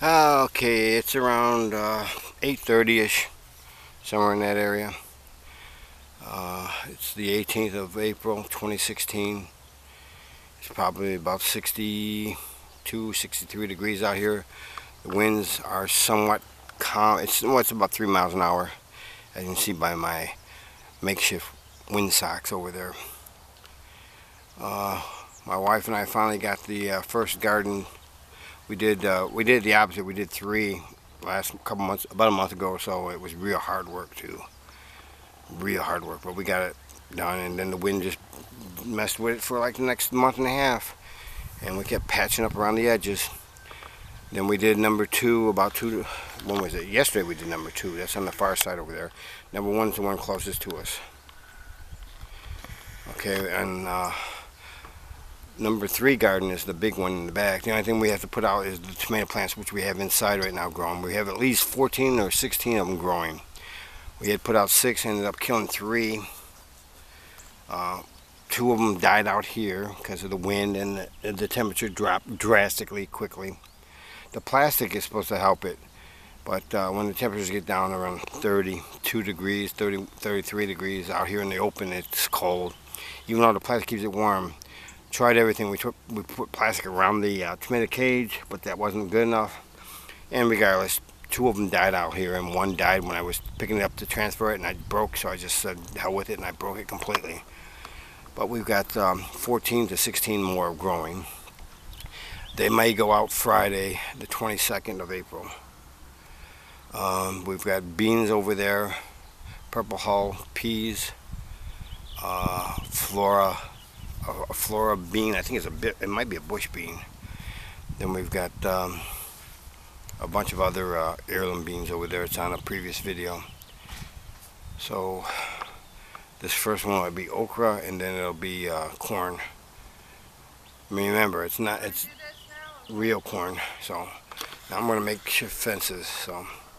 Okay, it's around 8:30ish, somewhere in that area. It's the 18th of April, 2016. It's probably about 62, 63 degrees out here. The winds are somewhat calm. It's about 3 miles an hour, as you can see by my makeshift wind socks over there. My wife and I finally got the first garden. We did the opposite. We did 3 last couple months, about a month ago or so. It was real hard work too, real hard work. But we got it done, and then the wind just messed with it for like the next month and a half, and we kept patching up around the edges. Then we did number 2 about 2. When was it? Yesterday we did number 2. That's on the far side over there. Number 1's the one closest to us. Okay, and number 3 garden is the big one in the back. The only thing we have to put out is the tomato plants, which we have inside right now growing. We have at least 14 or 16 of them growing. We had put out 6, ended up killing 3. 2 of them died out here because of the wind, and the temperature dropped drastically quickly. The plastic is supposed to help it, but when the temperatures get down around 32 degrees, 33 degrees out here in the open, it's cold. Even though the plastic keeps it warm. Tried everything. We put plastic around the tomato cage, but that wasn't good enough. And regardless, 2 of them died out here, and 1 died when I was picking it up to transfer it, and I broke, so I just said hell with it, and I broke it completely. But we've got 14 to 16 more growing. They may go out Friday, the 22nd of April. We've got beans over there, purple hull, peas, flora. A flora bean. I think it might be a bush bean. Then we've got a bunch of other heirloom beans over there. It's on a previous video. So this first one will be okra, and then it'll be corn. I mean, remember, it's real corn. So now I'm going to make fences. So